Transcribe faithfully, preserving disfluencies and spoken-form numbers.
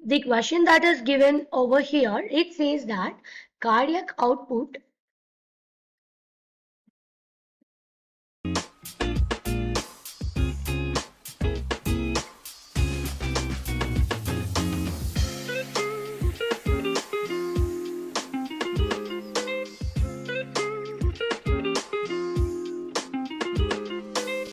the question that is given over here, it says that cardiac output